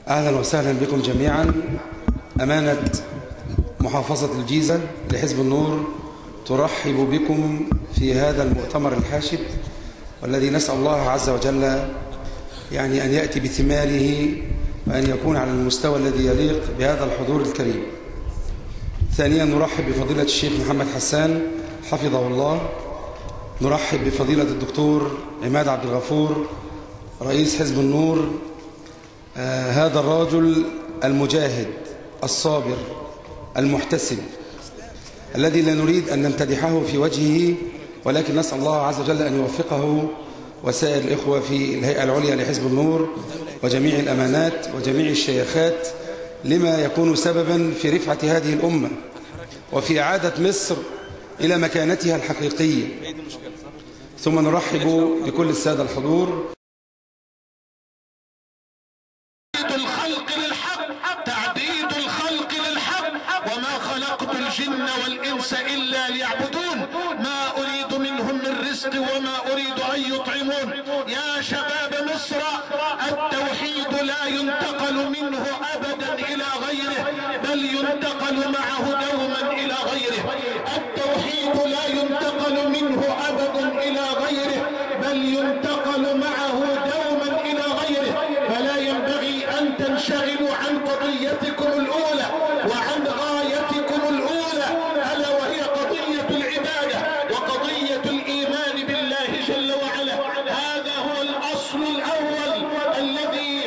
أهلا وسهلا بكم جميعا. أمانة محافظة الجيزة لحزب النور ترحب بكم في هذا المؤتمر الحاشد، والذي نسأل الله عز وجل أن يأتي بثماره وأن يكون على المستوى الذي يليق بهذا الحضور الكريم. ثانيا نرحب بفضيلة الشيخ محمد حسان حفظه الله. نرحب بفضيلة الدكتور عماد عبد الغفور رئيس حزب النور، هذا الرجل المجاهد الصابر المحتسب الذي لا نريد أن نمتدحه في وجهه، ولكن نسأل الله عز وجل أن يوفقه وسائر الإخوة في الهيئة العليا لحزب النور وجميع الأمانات وجميع الشيخات لما يكون سببا في رفعة هذه الأمة وفي إعادة مصر إلى مكانتها الحقيقية. ثم نرحب بكل السادة الحضور. تعبيد الخلق للحق وما خلقت الجن والإنس إلا ليعبدون ما أريد منهم من رزق وما أريد أن يطعمون. يا شباب مصر، التوحيد لا ينتقل منه أبدا إلى غيره، بل ينتقل معه دوما إلى غيره. التوحيد لا ينتقل منه أبدا إلى غيره، بل ينتقل معه دوما إلى غيره. فلا ينبغي أن تنشغلوا عن قضيتكم الأولى وعن غايتكم الأولى، ألا وهي قضية العبادة وقضية الإيمان بالله جل وعلا. هذا هو الأصل الأول الذي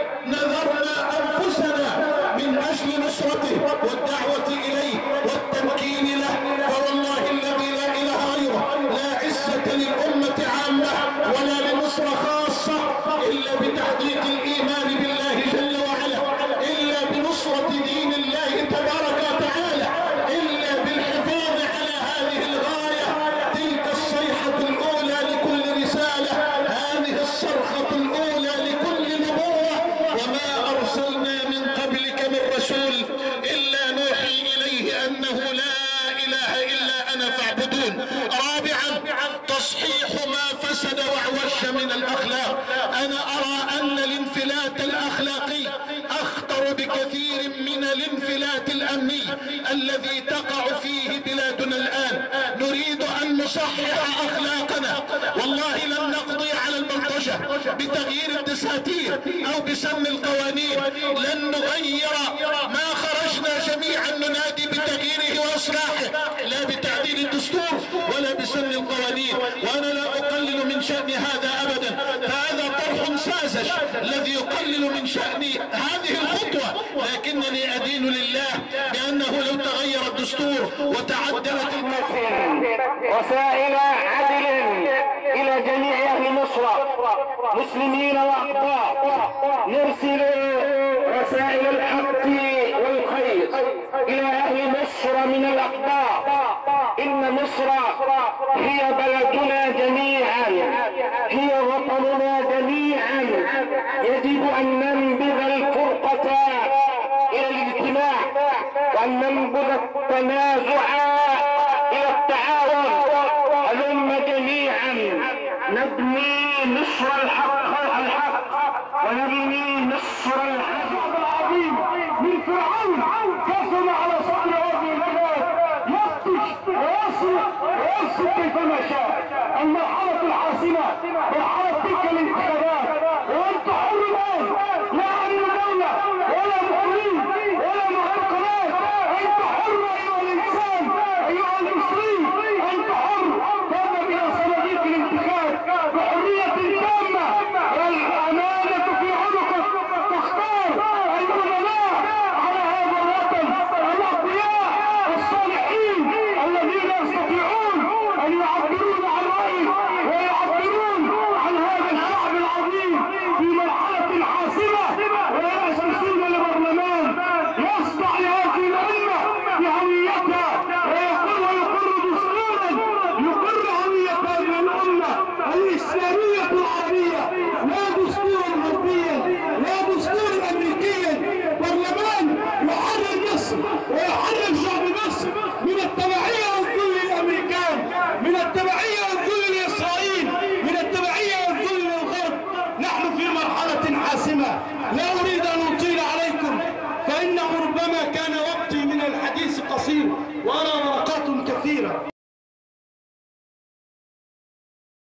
نذرنا أنفسنا من أجل نصرته والدعوة إليه والتمكين له. فوالله الذي لا إله غيره لا عزة للأمة عامة ولا لمصر خاصة إلا بتحقيق الإيمان بالله جل وعلا، إلا بنصرة دين الله تبارك وتعالى، إلا بالحفاظ على هذه الغاية. تلك الصيحة الأولى لكل رسالة، هذه الصرخة الأولى لكل نبوة. وما أرسلنا من قبلك من رسول إلا نوحي إليه أنه لا إله إلا أنا فاعبدون. رابعا تصحيح ما فسد وعوش من الأخلاق. أنا أرى أن الانفلات الأخلاقي أخطر بكثير من الانفلات الأمني الذي تقع فيه بلادنا الآن. نريد أن نصحح أخلاقنا، والله لن نقضي على البلطجة بتغيير الدساتير أو بسن القوانين، لن نغير ما خرجنا جميعا ننادي بتغييره وإصلاحه، لا بتعديل الدستور ولا بسن القوانين. وأنا لا أقلل من شأن هذا أبدا، فهذا طرح ساذج الذي يقلل من شأن هذه الخطوة، لكنني أدين لله بأنه لو تغير الدستور وتعدلت رسائل عدل إلى جميع أهل مصر مسلمين وأقباط، نرسل رسائل الحق والخير إلى أهل مصر من الأقباط. إن مصر هي بلدنا جميعا، هي وطننا جميعا. يجب أن ننبذ الفرقة إلى الاجتماع، وأن ننبذ التنازع إلى التعاون. هلم جميعا نبني مصر الحق ونبني مصر الحق. العظيم من فرعون قسم على صدر هذه البلاد، يفتش ويصل كيفما شاء. المرحلة الحاسمة مرحلة تلك الانتخابات، وانت حر الآن